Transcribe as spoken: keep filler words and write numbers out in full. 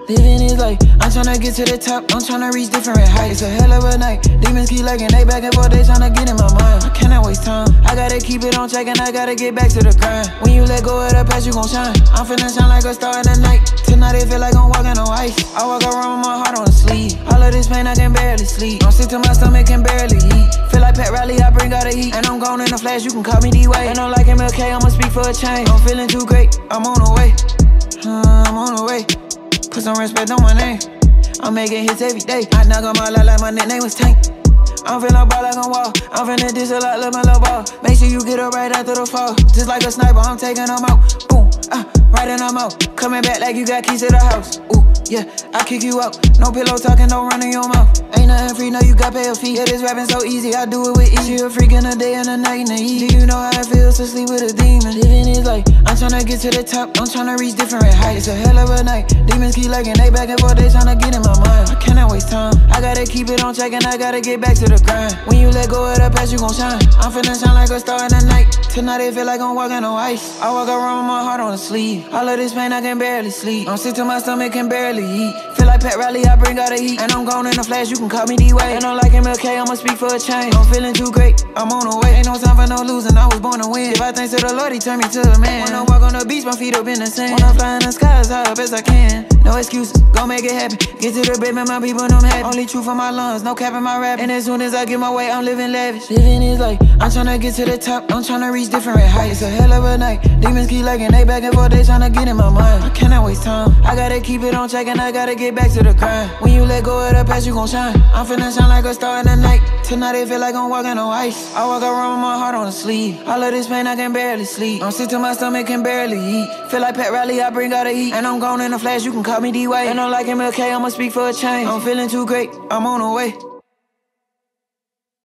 Living is like, I'm tryna get to the top, I'm tryna reach different heights. It's a hell of a night, demons keep lurking, they back and forth, they tryna get in my mind. I cannot waste time, I gotta keep it on track and I gotta get back to the grind. When you let go of the past, you gon' shine. I'm finna shine like a star in the night. Tonight it feel like I'm walking on ice. I walk around with my heart on the sleeve. All of this pain, I can barely sleep. I'm sick to my stomach, can barely eat. Feel like Pat Riley, I bring out the heat. And I'm gone in a flash, you can call me D-Way. And I'm like M L K, I'ma speak for a change. I'm feeling too great, I'm on the way. uh, I'm on the way. Put some respect on my name. I'm making hits every day. I knock on my life like my nickname was Tank. I'm feeling ball like I'm wall. I'm finna diss a lot, love my love ball. Make sure you get up right after the fall. Just like a sniper, I'm taking them out. Boom, ah, right in them out. Coming back like you got keys to the house. Ooh, yeah, I kick you out. No pillow talking, no running your mouth. Ain't nothing free, no, you got pay a fee. Yeah, this rapping so easy, I do it with ease. You a freak in the day and the night and the heat. Do you know how it feels to sleep with a demon? Living is like, I'm tryna get to the top, I'm tryna reach different heights. It's a hell of a night, demons keep lurking, they back and forth, they tryna get in my mind. I cannot waste time, I gotta keep it on track and I gotta get back to the grind. When you let go of the past, you gon' shine. I'm finna shine like a star in the night. Tonight it feel like I'm walking on ice. I walk around with my heart on the sleeve. All of this pain, I can barely sleep. I'm sick to my stomach, can barely eat. Feel like Pat Riley, I bring out the heat. And I'm gone in a flash, you can call me D-Way. And I'm like M L K, I'ma speak for a change. I'm feeling too great, I'm on the way. Ain't no time for no losing, I was born to win. If I thanks to the Lord, he turned me to a man. When I walk on the beach, my feet up in the sand. When I fly in the sky as high up as I can. No excuses, gon' make it happen. Get to the bed, man, my people, them happy. Only truth in my lungs, no cap in my rap. And as soon as I get my way, I'm living lavish. Living is like, I'm tryna get to the top, I'm tryna reach different heights. It's a hell of a night, demons keep lurking, they back and forth, they tryna get in my mind. I cannot waste time, I gotta keep it on track and I gotta get back to the grind. When you let go of the past, you gon' shine. I'm finna shine like a star in the night. Tonight it feel like I'm walking on ice. I walk around with my heart on the sleeve. All of this pain, I can barely sleep. I'm sick to my stomach, can barely eat. Feel like Pat Riley, I bring out the heat. And I'm gone in a flash, you can call me D-Way. And I'm like M L K, I'ma speak for a change. I'm feeling too great, I'm on the way.